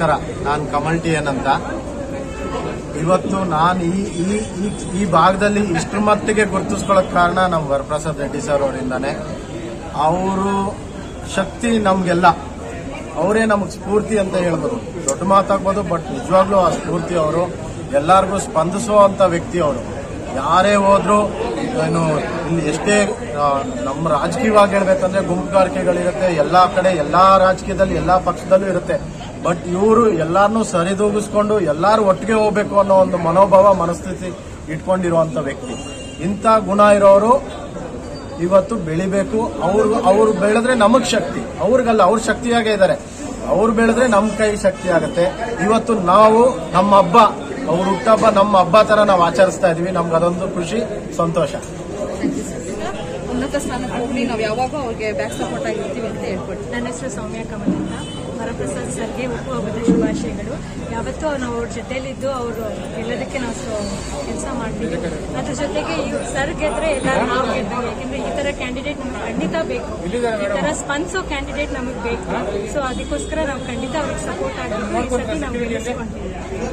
ನಮಸ್ಕಾರ. ನಾನು Kamal T N ಅಂತ. ಇವತ್ತು ನಾನು ಈ ಭಾಗದಲ್ಲಿ ಇಷ್ಟರ ಮಟ್ಟಿಗೆ ಗುರುತಿಸ್ಕೊಳ್ಳೋಕೆ ಕಾರಣ ನಮ್ಮ ವರಪ್ರಸಾದ್ ರೆಡ್ಡಿ ಸರ್ ಅವರಿಂದಾನೆ. ಅವರು ಶಕ್ತಿ ನಮ್ಗೆಲ್ಲ, ಅವರೇ ನಮಗೆ ಸ್ಫೂರ್ತಿ ಅಂತ ಹೇಳ್ಬೋದು. ದೊಡ್ಡ ಮಾತಾಗ್ಬೋದು, ಬಟ್ ನಿಜವಾಗ್ಲೂ ಆ ಸ್ಫೂರ್ತಿ ಅವರು. ಎಲ್ಲರಿಗೂ ಸ್ಪಂದಿಸುವಂತ ವ್ಯಕ್ತಿ ಅವರು. ಯಾರೇ ಹೋದ್ರು ಏನು ಇಲ್ಲಿ ಎಷ್ಟೇ ನಮ್ಮ ರಾಜಕೀಯವಾಗಿ ಹೇಳ್ಬೇಕಂದ್ರೆ ಗುಂಪುಗಾರಿಕೆಗಳಿರುತ್ತೆ ಎಲ್ಲಾ ಕಡೆ, ಎಲ್ಲಾ ರಾಜಕೀಯದಲ್ಲಿ ಎಲ್ಲಾ ಪಕ್ಷದಲ್ಲೂ ಇರುತ್ತೆ. ಬಟ್ ಇವರು ಎಲ್ಲಾರನ್ನೂ ಸರಿದೂಗಿಸ್ಕೊಂಡು ಎಲ್ಲಾರು ಒಟ್ಟಿಗೆ ಹೋಗ್ಬೇಕು ಅನ್ನೋ ಒಂದು ಮನೋಭಾವ, ಮನಸ್ಥಿತಿ ಇಟ್ಕೊಂಡಿರುವಂತ ವ್ಯಕ್ತಿ. ಇಂಥ ಗುಣ ಇರೋರು ಇವತ್ತು ಬೆಳಿಬೇಕು. ಅವ್ರು ಬೆಳೆದ್ರೆ ನಮಗ್ ಶಕ್ತಿ, ಅವ್ರಿಗಲ್ಲ, ಅವ್ರ ಶಕ್ತಿಯಾಗೇ ಇದ್ದಾರೆ. ಅವ್ರು ಬೆಳೆದ್ರೆ ನಮ್ ಕೈ ಶಕ್ತಿ ಆಗತ್ತೆ. ಇವತ್ತು ನಾವು ನಮ್ಮ ಹಬ್ಬ, ಅವ್ರ ಹುಟ್ಟಹಬ್ಬ ನಮ್ಮ ಹಬ್ಬ ತರ ನಾವು ಆಚರಿಸ್ತಾ ಇದೀವಿ. ನಮ್ಗೆ ಅದೊಂದು ಖುಷಿ, ಸಂತೋಷ. ಉನ್ನತ ಸ್ಥಾನಕ್ಕೆ ಹೋಗಿ ನಾವು ಯಾವಾಗ ಅವ್ರಿಗೆ ಬ್ಯಾಕ್ ಸಪೋರ್ಟ್ ಆಗಿರ್ತೀವಿ ಅಂತ ಹೇಳ್ಕೊಡ್ತೀವಿ. ನನ್ನ ಹೆಸರು ಸೌಮ್ಯ ಕಮಲ್ ಅಂತ. ವರಪ್ರಸಾದ್ ಸರ್ಗೆ ಹುಟ್ಟುಹಬ್ಬದ ಶುಭಾಶಯಗಳು. ಯಾವತ್ತೂ ನಾವು ಅವ್ರ ಜೊತೆಲಿದ್ದು ಅವರು ಎಲ್ಲದಕ್ಕೆ ನಾವು ಕೆಲಸ ಮಾಡ್ತೀವಿ. ಅದ್ರ ಜೊತೆಗೆ ಈ ಸರ್ ಗೆದ್ರೆ ಎಲ್ಲರೂ ನಾವು ಗೆದ್ದಂಗೆ. ಯಾಕಂದ್ರೆ ಈ ತರ ಕ್ಯಾಂಡಿಡೇಟ್ ನಮ್ಗೆ ಖಂಡಿತ ಬೇಕು, ಈ ತರ ಸ್ಪಂದಿಸೋ ಕ್ಯಾಂಡಿಡೇಟ್ ನಮಗೆ ಬೇಕು. ಸೊ ಅದಕ್ಕೋಸ್ಕರ ನಾವು ಖಂಡಿತ ಅವ್ರಿಗೆ ಸಪೋರ್ಟ್ ಆಗಬೇಕು. ಈ ಸತಿ ನಾವು ಗೆಲ್ಲಿಸ್ಕೊಂತೀವಿ.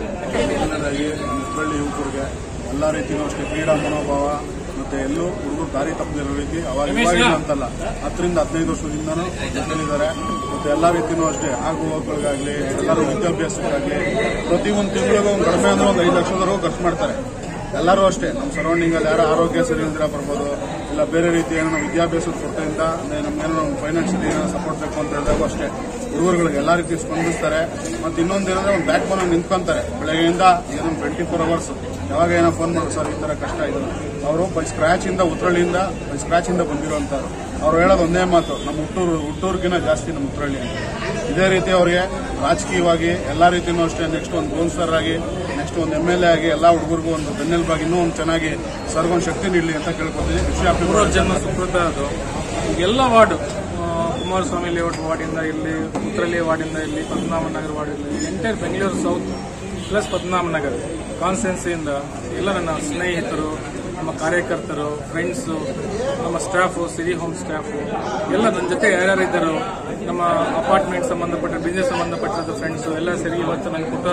ಯುವಕರಿಗೆ ಎಲ್ಲ ರೀತಿಯೂ ಅಷ್ಟೇ ಕ್ರೀಡಾ ಮನೋಭಾವ ಮತ್ತೆ ಎಲ್ಲೂ ಹುಡುಗರು ದಾರಿ ತಪ್ಪದಿರೋ ರೀತಿ ಅವಾಗ ಅಂತಲ್ಲ 10-15 ವರ್ಷದಿಂದನೂ ಜೊತೆಲಿದ್ದಾರೆ. ಮತ್ತೆ ಎಲ್ಲ ರೀತಿಯೂ ಅಷ್ಟೇ ಆಗುವಗಳಿಗಾಗ್ಲಿ, ಎಲ್ಲರೂ ವಿದ್ಯಾಭ್ಯಾಸಕ್ಕಾಗಲಿ ಪ್ರತಿಯೊಂದು ತಿಂಗಳಿಗೂ ಒಂದು ಕಡಿಮೆ ಅಂದ್ರೆ ಒಂದು 5 ಲಕ್ಷದವರೆಗೂ ಖರ್ಚು ಮಾಡ್ತಾರೆ. ಎಲ್ಲರೂ ಅಷ್ಟೇ ನಮ್ಮ ಸರೌಂಡಿಂಗ್ ಅಲ್ಲಿ ಯಾರು ಆರೋಗ್ಯ ಸರಿ ಇಲ್ದಿರ ಬರ್ಬೋದು, ಇಲ್ಲ ಬೇರೆ ರೀತಿ ಏನೋ ವಿದ್ಯಾಭ್ಯಾಸದ ಕೊರತೆಯಿಂದ ನಮ್ಗೇನೋ ಫೈನಾನ್ಷಿಯಲಿ ಏನೋ ಸಪೋರ್ಟ್ ಬೇಕು ಅಂತ ಹೇಳಿದಾಗೂ ಅಷ್ಟೇ ಹುಡುಗರುಗಳಿಗೆ ಎಲ್ಲಾ ರೀತಿ ಸ್ಪಂದಿಸ್ತಾರೆ. ಮತ್ತೆ ಇನ್ನೊಂದೇನಂದ್ರೆ ಒಂದು ಬ್ಯಾಕ್ ಬೋನ್ ನಿಂತ್ಕೊಂತಾರೆ. ಬೆಳಗ್ಗೆಯಿಂದ ಏನೋ 24 ಅವರ್ಸ್ ಯಾವಾಗ ಏನೋ ಫೋನ್ ಮಾಡೋದು, ಸರ್ ಈ ತರ ಕಷ್ಟ ಇದೆ. ಅವರು ಬೈ ಸ್ಕ್ರಾಚ್ ಇಂದ ಉತ್ರಳ್ಳಿಯಿಂದ ಬಂದಿರುವಂತವ್ರು. ಅವ್ರು ಹೇಳೋದು ಒಂದೇ ಮಾತು, ನಮ್ಮ ಹುಟ್ಟೂರ್ಗಿನ ಜಾಸ್ತಿ ನಮ್ಮ ಉತ್ರಳ್ಳಿ. ಇದೇ ರೀತಿ ಅವರಿಗೆ ರಾಜಕೀಯವಾಗಿ ಎಲ್ಲಾ ರೀತಿಯೂ ಅಷ್ಟೇ ನೆಕ್ಸ್ಟ್ ಒಂದು ಗೋಲ್ಸರ್ ಆಗಿ, ನೆಕ್ಸ್ಟ್ ಒಂದು MLA ಆಗಿ ಎಲ್ಲಾ ಹುಡುಗರಿಗೂ ಒಂದು ಬೆನ್ನೆಲುಬಾಗಿ ಇನ್ನೂ ಒಂದು ಚೆನ್ನಾಗಿ ಸರ್ಗೊಂದು ಶಕ್ತಿ ನೀಡಲಿ ಅಂತ ಕೇಳ್ಕೊತೀವಿ. ಪೂರ್ವ ಜನ್ಮ ಸುಕೃತ ಅದು. ಎಲ್ಲ ವಾರ್ಡು, ಕುಮಾರಸ್ವಾಮಿ ಲೇಔಟ್ ವಾರ್ಡಿಂದ ಇಲ್ಲಿ, ಉತ್ರಳ್ಳಿ ವಾರ್ಡಿಂದ ಇಲ್ಲಿ, ಪದ್ಮನಾಭನಗರ ವಾರ್ಡ್ ಇಲ್ಲಿ, entire Bengaluru south plus Padmanabhanagar ಕಾನ್ಸ್ಟಿಟ್ಯೂನ್ಸಿಯಿಂದ ಎಲ್ಲ ನನ್ನ ಸ್ನೇಹಿತರು, ನಮ್ಮ ಕಾರ್ಯಕರ್ತರು, ಫ್ರೆಂಡ್ಸು, ನಮ್ಮ ಸ್ಟಾಫು, ಸಿರಿ ಹೋಮ್ ಸ್ಟಾಫು ಎಲ್ಲ ನನ್ನ ಜೊತೆ ಯಾರ್ಯಾರಿದ್ದರು, ನಮ್ಮ ಅಪಾರ್ಟ್ಮೆಂಟ್ ಸಂಬಂಧಪಟ್ಟ ಬಿಸ್ನೆಸ್ ಸಂಬಂಧಪಟ್ಟದ್ದು ಫ್ರೆಂಡ್ಸು ಎಲ್ಲ ಸೇರಿ ಇವತ್ತು ನನಗೆ ಕೊಟ್ಟು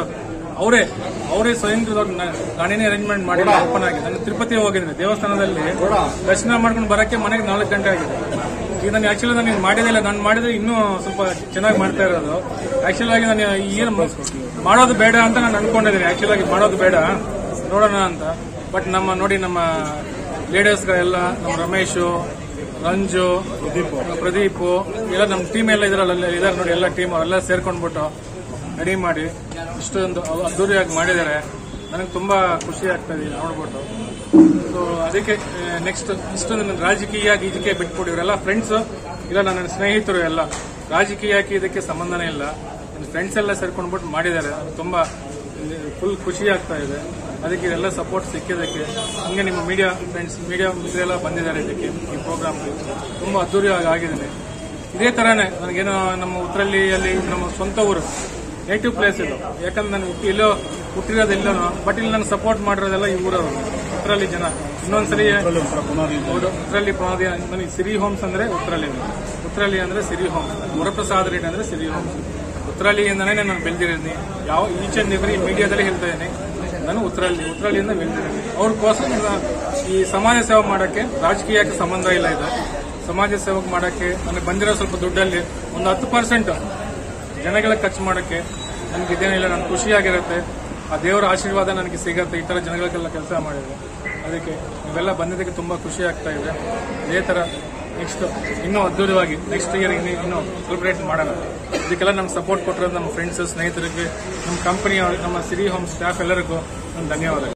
ಅವರೇ ಸ್ವಯಂಕೃತವಾಗಿ ಗಾಡಿನೇ ಅರೇಂಜ್ಮೆಂಟ್ ಮಾಡಿ ಓಪನ್ ಆಗಿದೆ. ನಾನು ತಿರುಪತಿ ಹೋಗಿದ್ದೀನಿ, ದೇವಸ್ಥಾನದಲ್ಲಿ ದರ್ಶನ ಮಾಡ್ಕೊಂಡು ಬರೋಕ್ಕೆ ಮನೆಗೆ 4 ಗಂಟೆ ಆಗಿದೆ. ಈಗ ನಾನು ಆಕ್ಚುಲಿ ನಾನು ಮಾಡಿದಿಲ್ಲ, ನಾನು ಮಾಡಿದ್ರೆ ಇನ್ನೂ ಸ್ವಲ್ಪ ಚೆನ್ನಾಗಿ ಮಾಡ್ತಾ ಇರೋದು. ಆಕ್ಚುಲ್ ಆಗಿ ನಾನು ಏನು ಮಾಡೋದು ಬೇಡ ಅಂತ ನಾನು ಅನ್ಕೊಂಡಿದ್ದೀನಿ. ಆಕ್ಚುಲ್ ಆಗಿ ಮಾಡೋದು ಬೇಡ, ನೋಡೋಣ ಅಂತ. ಬಟ್ ನಮ್ಮ ಲೀಡರ್ಸ್ಗಳೆಲ್ಲ, ನಮ್ಮ ರಮೇಶು, ರಂಜು, ಪ್ರದೀಪ್ ಎಲ್ಲ ನಮ್ಮ ಟೀಮ್ ಎಲ್ಲ ಇದಾರೆ ನೋಡಿ. ಎಲ್ಲ ಟೀಮ್ ಅವರೆಲ್ಲ ಸೇರ್ಕೊಂಡ್ಬಿಟ್ಟು ರೆಡಿ ಮಾಡಿ ಇಷ್ಟೊಂದು ಅದ್ದೂರಿಯಾಗಿ ಮಾಡಿದ್ದಾರೆ. ನನಗೆ ತುಂಬಾ ಖುಷಿ ಆಗ್ತಾ ಇದೆ ನೋಡ್ಬಿಟ್ಟು. ಸೊ ಅದಕ್ಕೆ ನೆಕ್ಸ್ಟ್ ಇಷ್ಟೊಂದು ರಾಜಕೀಯ ಇದಕ್ಕೆ ಬಿಟ್ಬಿಟ್ಟು ಇವರೆಲ್ಲ ಫ್ರೆಂಡ್ಸ್ ಇಲ್ಲ, ನನ್ನ ಸ್ನೇಹಿತರು ಎಲ್ಲ ರಾಜಕೀಯಕ್ಕೆ ಇದಕ್ಕೆ ಸಂಬಂಧನೇ ಇಲ್ಲ. ನನ್ನ ಫ್ರೆಂಡ್ಸ್ ಎಲ್ಲ ಸೇರ್ಕೊಂಡ್ಬಿಟ್ಟು ಮಾಡಿದ್ದಾರೆ. ತುಂಬಾ ಫುಲ್ ಖುಷಿ ಆಗ್ತಾ ಇದೆ. ಅದಕ್ಕೆ ಎಲ್ಲ ಸಪೋರ್ಟ್ ಸಿಕ್ಕಿದ್ದಕ್ಕೆ. ಹಂಗೆ ನಿಮ್ಮ ಮೀಡಿಯಾ ಫ್ರೆಂಡ್ಸ್, ಮೀಡಿಯಾ ಮಿತ್ರರೆಲ್ಲ ಬಂದಿದ್ದಾರೆ ಇದಕ್ಕೆ, ಈ ಪ್ರೋಗ್ರಾಮ್ಗೆ. ತುಂಬಾ ಅದ್ದೂರಿಯಾಗಿ ಆಗಿದ್ದೀನಿ. ಇದೇ ತರಾನೇ ನನಗೇನೋ ನಮ್ಮ ಉತ್ರಳ್ಳಿಯಲ್ಲಿ ನಮ್ಮ ಸ್ವಂತ ಊರು, ನೇಟಿವ್ ಪ್ಲೇಸ್ ಇದು. ಯಾಕಂದ್ರೆ ನಾನು ಎಲ್ಲೋ ಹುಟ್ಟಿರೋದಿಲ್ಲ, ಬಟ್ ಇಲ್ಲಿ ನಾನು ಸಪೋರ್ಟ್ ಮಾಡಿರೋದೆಲ್ಲ ಈ ಊರವರು, ಉತ್ರಳ್ಳಿ ಜನ. ಇನ್ನೊಂದ್ಸಲಿ ಉತ್ರಳ್ಳಿ ಪುನಾದಿ. ನನಗೆ ಸಿರಿ ಹೋಮ್ಸ್ ಅಂದ್ರೆ ಉತ್ರಳ್ಳಿ ಅಂದ್ರೆ ಸಿರಿ ಹೋಮ್ಸ್, ವರಪ್ರಸಾದ್ ರೆಡ್ಡಿ ಅಂದ್ರೆ ಸಿರಿ ಹೋಮ್ಸ್. ಉತ್ರಳ್ಳಿಯಿಂದನೇ ನಾನು ಬೆಳೆದಿದ್ದೀನಿ. ಯಾವ ಈಚ್ ಅಂಡ್ ಎವ್ರಿ ಮೀಡಿಯಾದಲ್ಲಿ ಹೇಳ್ತಾ ಇದ್ದೀನಿ, ನಾನು ಉತ್ರಳ್ಳಿಯಿಂದ ಬೆಳೆದಿದ್ದೀನಿ. ಅವ್ರಿಗೋಸ್ಕರ ಈ ಸಮಾಜ ಸೇವೆ ಮಾಡೋಕ್ಕೆ ರಾಜಕೀಯಕ್ಕೆ ಸಂಬಂಧ ಇಲ್ಲ. ಇದು ಸಮಾಜ ಸೇವೆ ಮಾಡೋಕ್ಕೆ ನನಗೆ ಬಂದಿರೋ ಸ್ವಲ್ಪ ದುಡ್ಡಲ್ಲಿ ಒಂದು 10% ಜನಗಳಿಗೆ ಖರ್ಚು ಮಾಡೋಕ್ಕೆ ನನಗೆ ಇದೇನಿಲ್ಲ. ನನಗೆ ಖುಷಿಯಾಗಿರುತ್ತೆ. ಆ ದೇವರ ಆಶೀರ್ವಾದ ನನಗೆ ಸಿಗತ್ತೆ ಈ ತರ ಜನಗಳಿಗೆಲ್ಲ ಕೆಲಸ ಮಾಡಿದ್ರೆ. ಅದಕ್ಕೆ ನೀವೆಲ್ಲ ಬಂದಿದ್ದಕ್ಕೆ ತುಂಬಾ ಖುಷಿ ಆಗ್ತಾ ಇದೆ. ಇದೇ ತರ ನೆಕ್ಸ್ಟ್ ಇನ್ನೂ ಅದ್ದೂರವಾಗಿ ನೆಕ್ಸ್ಟ್ ಇಯರ್ ಇನ್ನೂ ಸೆಲೆಬ್ರೇಟ್ ಮಾಡೋಣ. ಇದಕ್ಕೆಲ್ಲ ನಮ್ಗೆ ಸಪೋರ್ಟ್ ಕೊಟ್ಟಿರೋದು ನಮ್ಮ ಫ್ರೆಂಡ್ಸ್, ಸ್ನೇಹಿತರಿಗೆ, ನಮ್ಮ ಕಂಪನಿ, ನಮ್ಮ ಸಿರಿ ಹೋಮ್ ಸ್ಟಾಫ್ ಎಲ್ಲರಿಗೂ ನನ್ನ ಧನ್ಯವಾದಗಳು.